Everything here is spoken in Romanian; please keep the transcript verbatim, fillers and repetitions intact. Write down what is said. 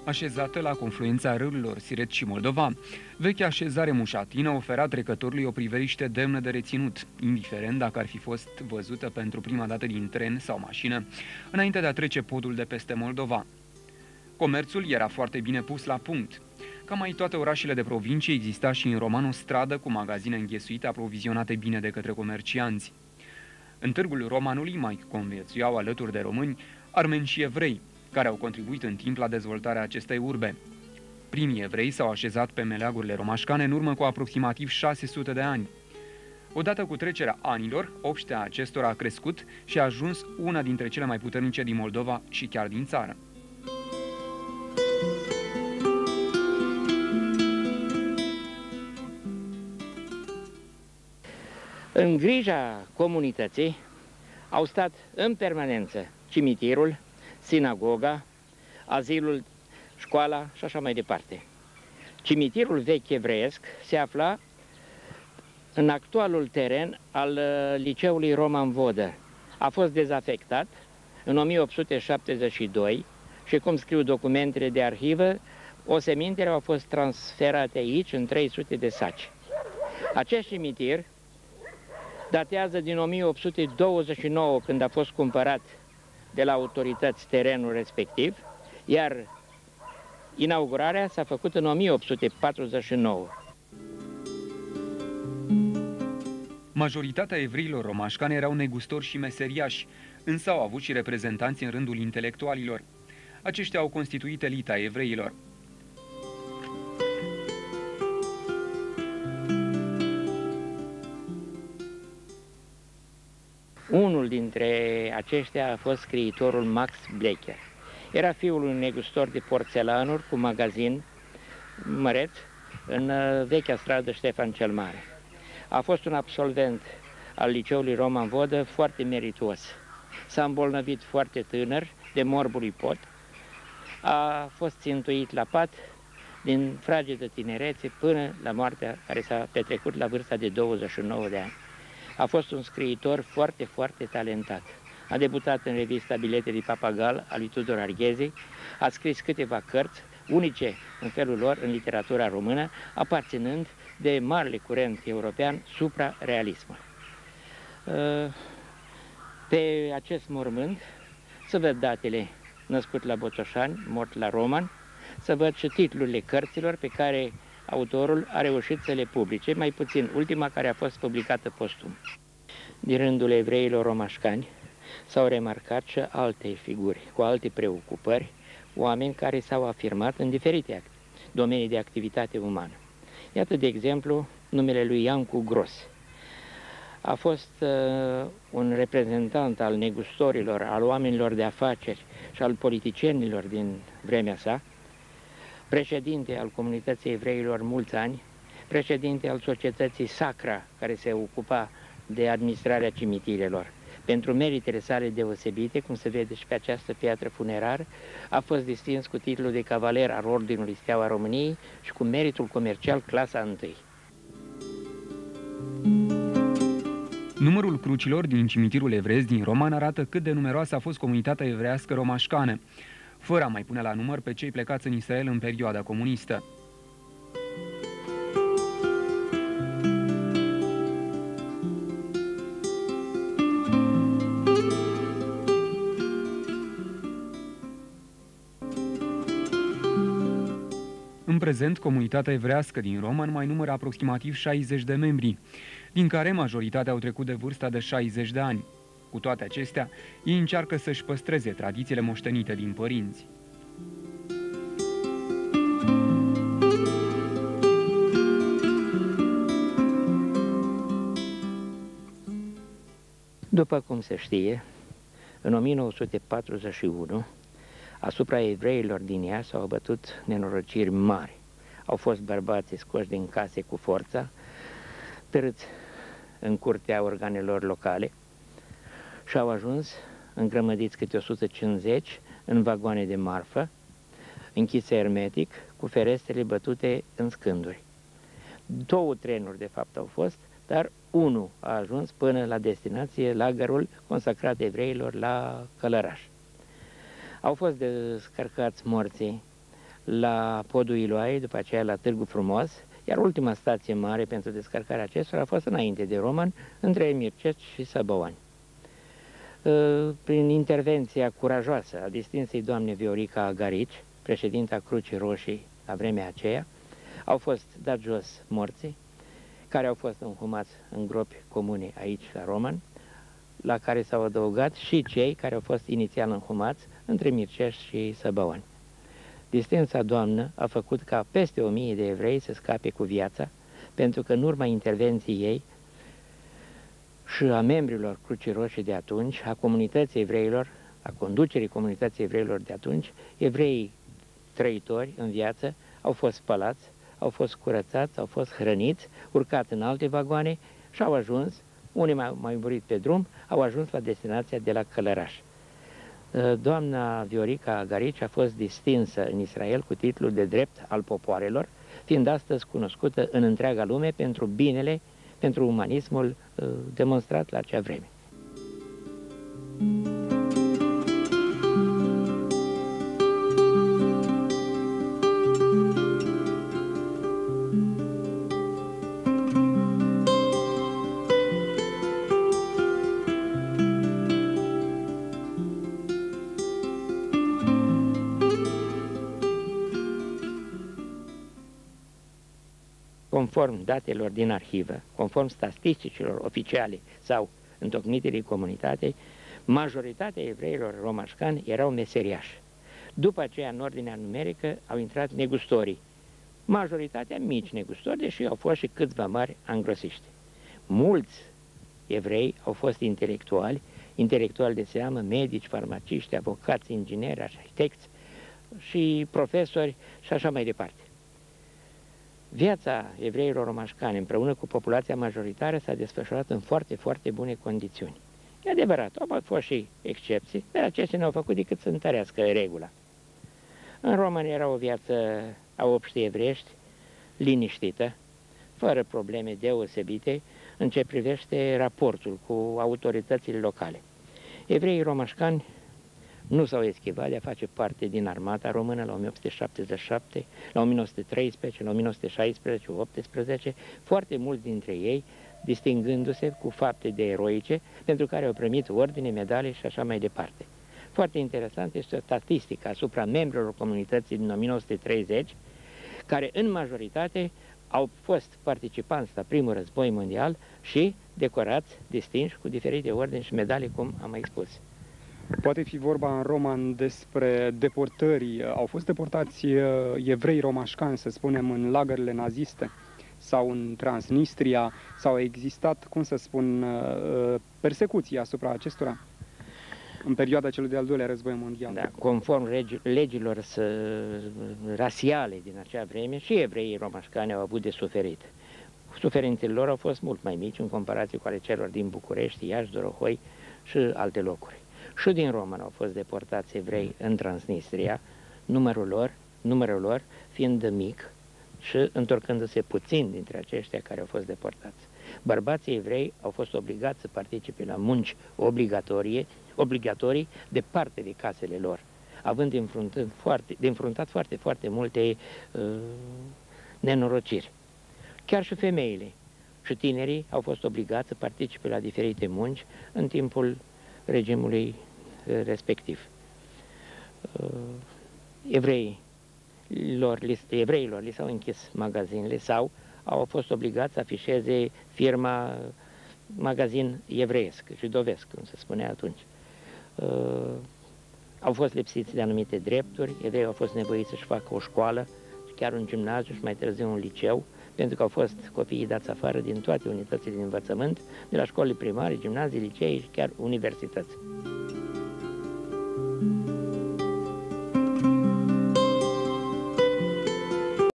Așezată la confluența râurilor Siret și Moldova, vechea așezare mușatină ofera trecătorului o priveliște demnă de reținut, indiferent dacă ar fi fost văzută pentru prima dată din tren sau mașină, înainte de a trece podul de peste Moldova. Comerțul era foarte bine pus la punct. Ca mai toate orașele de provincie, exista și în Roman o stradă cu magazine înghesuite aprovizionate bine de către comercianți. În târgul Romanului mai conviețuiau alături de români armeni și evrei, care au contribuit în timp la dezvoltarea acestei urbe. Primii evrei s-au așezat pe meleagurile romașcane în urmă cu aproximativ șase sute de ani. Odată cu trecerea anilor, obștea acestora a crescut și a ajuns una dintre cele mai puternice din Moldova și chiar din țară. În grija comunității au stat în permanență cimitirul, sinagoga, azilul, școala și așa mai departe. Cimitirul vechi evreiesc se afla în actualul teren al liceului Roman Vodă. A fost dezafectat în o mie opt sute șaptezeci și doi și, cum scriu documentele de arhivă, osemintele au fost transferate aici în trei sute de saci. Acest cimitir datează din o mie opt sute douăzeci și nouă, când a fost cumpărat de la autorități terenul respectiv, iar inaugurarea s-a făcut în o mie opt sute patruzeci și nouă. Majoritatea evreilor romașcani erau negustori și meseriași, însă au avut și reprezentanți în rândul intelectualilor. Aceștia au constituit elita evreilor. Unul dintre aceștia a fost scriitorul Max Blecher. Era fiul unui negustor de porțelanuri cu magazin măreț în vechea stradă Ștefan cel Mare. A fost un absolvent al liceului Roman Vodă foarte merituos. S-a îmbolnăvit foarte tânăr de morbul ipot. A fost țintuit la pat din fragedă tinerețe până la moartea care s-a petrecut la vârsta de douăzeci și nouă de ani. A fost un scriitor foarte, foarte talentat. A debutat în revista Bilete de Papagal a lui Tudor Arghezi, a scris câteva cărți, unice în felul lor în literatura română, aparținând de marele curent european supra-realismul. Pe acest mormânt să văd datele: născut la Botoșani, mort la Roman, să văd și titlurile cărților pe care autorul a reușit să le publice, mai puțin ultima, care a fost publicată postum. Din rândul evreilor romașcani s-au remarcat și alte figuri, cu alte preocupări, oameni care s-au afirmat în diferite domenii de activitate umană. Iată, de exemplu, numele lui Iancu Gros. A fost uh, un reprezentant al negustorilor, al oamenilor de afaceri și al politicienilor din vremea sa, președinte al comunității evreilor mulți ani, președinte al societății Sacra, care se ocupa de administrarea cimitirelor. Pentru meritele sale deosebite, cum se vede și pe această piatră funerară, a fost distins cu titlul de cavaler al Ordinului Steaua României și cu meritul comercial clasa întâi. Numărul crucilor din cimitirul evreiesc din Roman arată cât de numeroasă a fost comunitatea evreiască romașcană, fără a mai pune la număr pe cei plecați în Israel în perioada comunistă. În prezent, comunitatea evrească din Roman mai numără aproximativ șaizeci de membri, din care majoritatea au trecut de vârsta de șaizeci de ani. Cu toate acestea, ei încearcă să-și păstreze tradițiile moștenite din părinți. După cum se știe, în o mie nouă sute patruzeci și unu, asupra evreilor din ea s-au abătut nenorociri mari. Au fost bărbați scoși din case cu forța, târâți în curtea organelor locale și au ajuns îngrămădiți câte o sută cincizeci în vagoane de marfă, închise hermetic, cu ferestrele bătute în scânduri. Două trenuri, de fapt, au fost, dar unul a ajuns până la destinație, lagărul consacrat evreilor la Călăraș. Au fost descărcați morții la podul Iloai, după aceea la Târgu Frumos, iar ultima stație mare pentru descărcarea acestora a fost înainte de Roman, între Mircești și Săbăoani. Prin intervenția curajoasă a distinsei doamne Viorica Agarici, președinta Crucii Roșii la vremea aceea, au fost dat jos morții, care au fost înhumați în gropi comune aici la Roman, la care s-au adăugat și cei care au fost inițial înhumați între Mircești și Săbăoani. Distinsa doamnă a făcut ca peste o mie de evrei să scape cu viața, pentru că în urma intervenției ei și a membrilor Crucii Roșii de atunci, a comunității evreilor, a conducerii comunității evreilor de atunci, evreii trăitori în viață au fost spălați, au fost curățați, au fost hrăniți, urcați în alte vagoane și au ajuns, unii mai, mai murit pe drum, au ajuns la destinația de la Călăraș. Doamna Viorica Agarici a fost distinsă în Israel cu titlul de drept al popoarelor, fiind astăzi cunoscută în întreaga lume pentru binele, pentru umanismul demonstrat la acea vreme. Conform datelor din arhivă, conform statisticilor oficiale sau întocmitirii comunitatei, majoritatea evreilor romașcani erau meseriași. După aceea, în ordinea numerică, au intrat negustorii. Majoritatea mici negustori, deși au fost și câțiva mari angrosiști. Mulți evrei au fost intelectuali, intelectuali de seamă, medici, farmaciști, avocați, ingineri, arhitecți și profesori și așa mai departe. Viața evreilor romașcani împreună cu populația majoritară s-a desfășurat în foarte, foarte bune condiții. E adevărat, au mai fost și excepții, dar acestea nu au făcut decât să întărească regula. În Roman era o viață a obștii evreiești, liniștită, fără probleme deosebite în ce privește raportul cu autoritățile locale. Evreii romașcani nu s-au eschivat de a face parte din armata română la o mie opt sute șaptezeci și șapte, la o mie nouă sute treisprezece, la o mie nouă sute șaisprezece, optsprezece, foarte mulți dintre ei distingându-se cu fapte de eroice, pentru care au primit ordine, medalii și așa mai departe. Foarte interesant este o statistică asupra membrilor comunității din o mie nouă sute treizeci, care în majoritate au fost participanți la primul război mondial și decorați, distinși cu diferite ordini și medalii, cum am mai spus. Poate fi vorba în Roman despre deportări. Au fost deportați evrei romașcani, să spunem, în lagările naziste sau în Transnistria, sau a existat, cum să spun, persecuții asupra acestora în perioada celui de-al doilea război mondial. Da, conform regi, legilor rasiale din acea vreme, și evreii romașcani au avut de suferit. Suferințele lor au fost mult mai mici în comparație cu ale celor din București, Iași, Dorohoi și alte locuri. Și din Roman au fost deportați evrei în Transnistria, numărul lor, numărul lor fiind mic și întorcându-se puțin dintre aceștia care au fost deportați. Bărbații evrei au fost obligați să participe la munci obligatorie, obligatorii departe de casele lor, având de înfruntat foarte, de înfruntat foarte, foarte multe uh, nenorociri. Chiar și femeile și tinerii au fost obligați să participe la diferite munci în timpul regimului respectiv. Evreii lor, evreilor li s-au închis magazinele sau au fost obligați să afișeze firma magazin evreiesc, judovesc, cum se spunea atunci. Au fost lipsiți de anumite drepturi, evreii au fost nevoiți să-și facă o școală, chiar un gimnaziu și mai târziu un liceu, pentru că au fost copiii dați afară din toate unitățile de învățământ, de la școlile primare, gimnazii, licee și chiar universități.